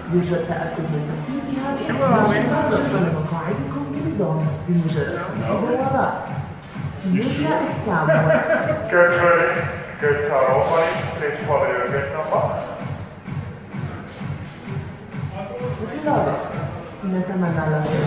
يوجد تأكد من تثبيتها بإخراج الرصة لمقاعدكم بنظام بمجرد البوابات. يجرى إحكامها. Good turning. Good tunnel, buddy. Please follow your good number. بالطبع نتمنى لكم.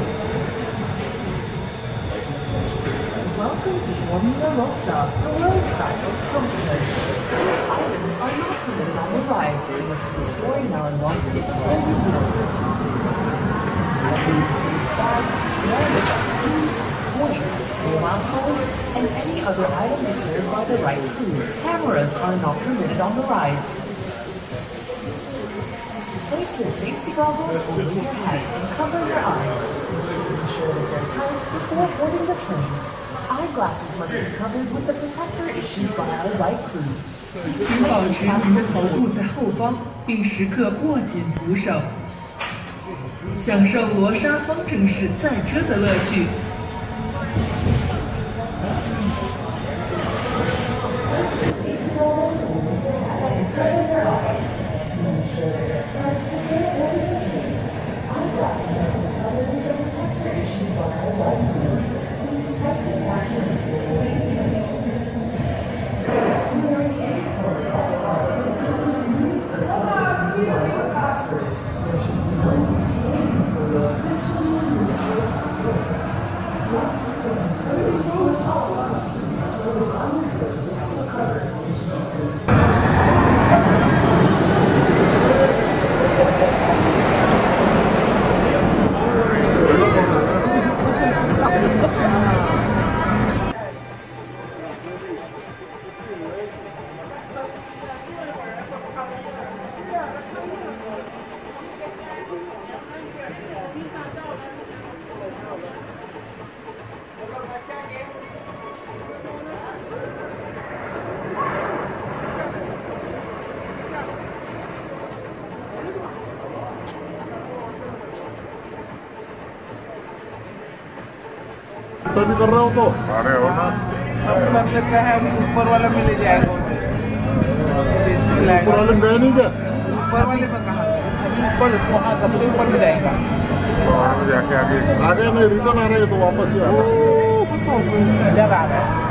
Welcome to Formula Rossa, the world's fastest coaster. These items are not permitted on the ride. You must destroy now and walk to the friendly wheel. These items include bags, wallets, keys, coins, mobile phones, and any other item declared by the right crew. Cameras are not permitted on the ride. Place your safety goggles over your head and cover your eyes. Ensure that they're tight before boarding the train. Eyeglasses must be covered with the protector issued by our right crew. 请保持您的头部在后方，并时刻握紧扶手，享受罗莎方程式赛车的乐趣。 तभी कर रहा हूँ तो अरे हो ना सब लगता है अभी ऊपर वाला में ले जाएगा उसे ऊपर वाले में गए नहीं क्या ऊपर वाले में कहाँ अभी ऊपर वहाँ सबसे ऊपर में जाएगा जाके आगे आगे नहीं रिटर्न आ रहे हैं तो वापस ही आ रहा है इधर आ रहा है